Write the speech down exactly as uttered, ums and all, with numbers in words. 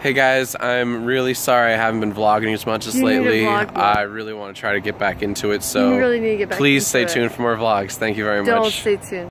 Hey guys, I'm really sorry I haven't been vlogging as much as You need to lately. vlog more. I really want to try to get back into it, so You really need to get back please into stay it. tuned for more vlogs. Thank you very Don't much. stay tuned.